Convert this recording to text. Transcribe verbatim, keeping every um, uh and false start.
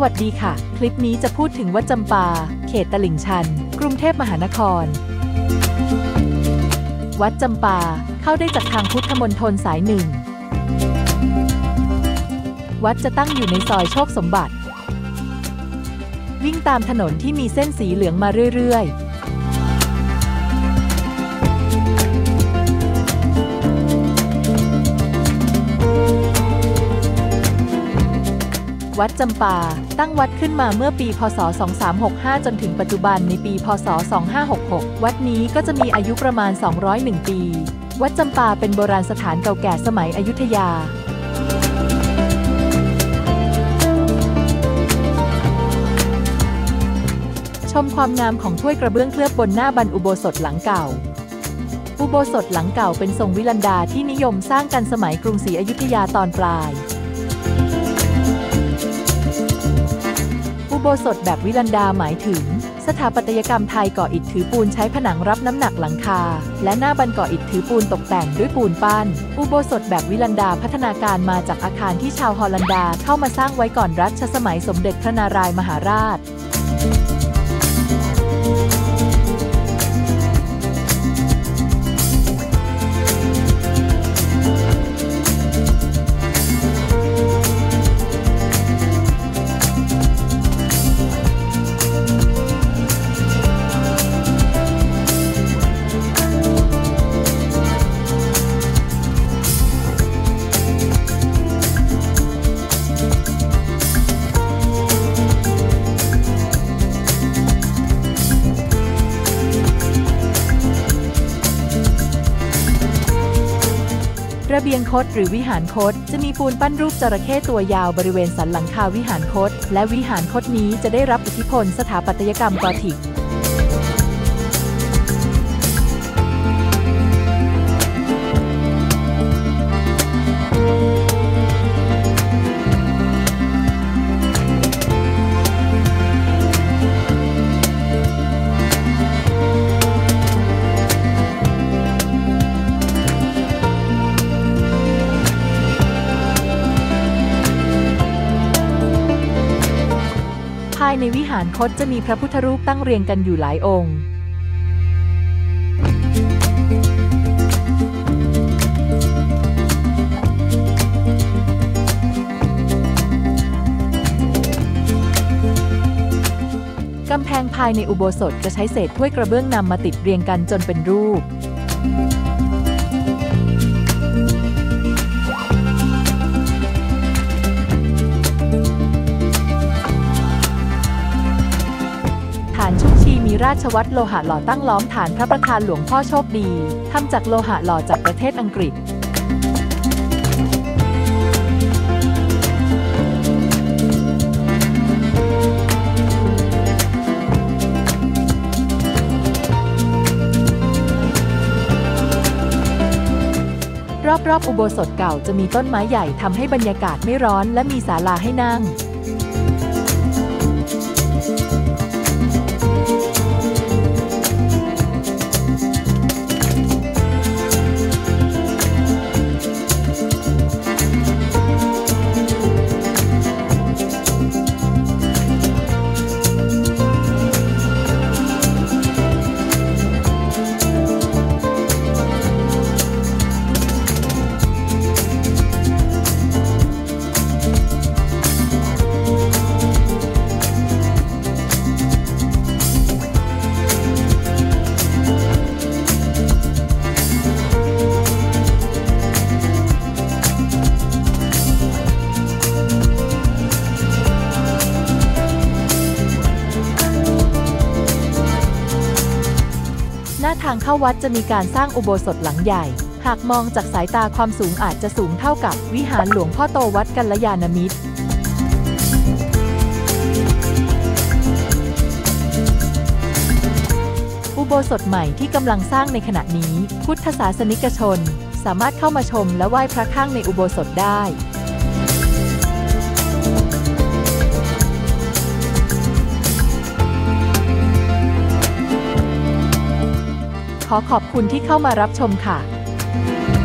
วัสดีค่ะคลิปนี้จะพูดถึงวัดจำปาเขตตลิ่งชันกรุงเทพมหานครวัดจำปาเข้าได้จากทางพุทธมณฑลสายหนึ่งวัดจะตั้งอยู่ในซอยโชคสมบัติวิ่งตามถนนที่มีเส้นสีเหลืองมาเรื่อยๆวัดจำปาตั้งวัดขึ้นมาเมื่อปีพศสองพันสามร้อยหกสิบห้าจนถึงปัจจุบันในปีพศสองพันห้าร้อยหกสิบหกวัดนี้ก็จะมีอายุประมาณสองร้อยเอ็ดปีวัดจำปาเป็นโบราณสถานเก่าแก่สมัยอยุธยาชมความงามของถ้วยกระเบื้องเคลือบบนหน้าบรรอุโบสถหลังเก่าอุโบสถหลังเก่าเป็นทรงวิลันดาที่นิยมสร้างกันสมัยกรุงศรีอยุธยาตอนปลายอุโบสถแบบวิลันดาหมายถึงสถาปัตยกรรมไทยก่ออิฐถือปูนใช้ผนังรับน้ำหนักหลังคาและหน้าบรรก่ออิฐถือปูนตกแต่งด้วยปูนปั้นอุโบสถแบบวิลันดาพัฒนาการมาจากอาคารที่ชาวฮอลันดาเข้ามาสร้างไว้ก่อนรัชสมัยสมเด็จพระนารายมหาราชระเบียงคดหรือวิหารคดจะมีปูนปั้นรูปจระเข้ตัวยาวบริเวณสันหลังคาวิหารคดและวิหารคดนี้จะได้รับอิทธิพลสถาปัตยกรรมกอธิกภายในวิหารคดจะมีพระพุทธรูปตั้งเรียงกันอยู่หลายองค์กำแพงภายในอุโบสถจะใช้เศษถ้วยกระเบื้องนำมาติดเรียงกันจนเป็นรูปฐานชุกชีมีราชวัตรโลหะหล่อตั้งล้อมฐานพระประธานหลวงพ่อโชคดีทำจากโลหะหล่อจากประเทศอังกฤษรอบๆอุโบสถเก่าจะมีต้นไม้ใหญ่ทำให้บรรยากาศไม่ร้อนและมีศาลาให้นั่งหน้าทางเข้าวัดจะมีการสร้างอุโบสถหลังใหญ่หากมองจากสายตาความสูงอาจจะสูงเท่ากับวิหารหลวงพ่อโตวัดกัลยาณมิตรอุโบสถใหม่ที่กำลังสร้างในขณะนี้พุทธศาสนิกชนสามารถเข้ามาชมและไหว้พระข้างในอุโบสถได้ ขอขอบคุณที่เข้ามารับชมค่ะ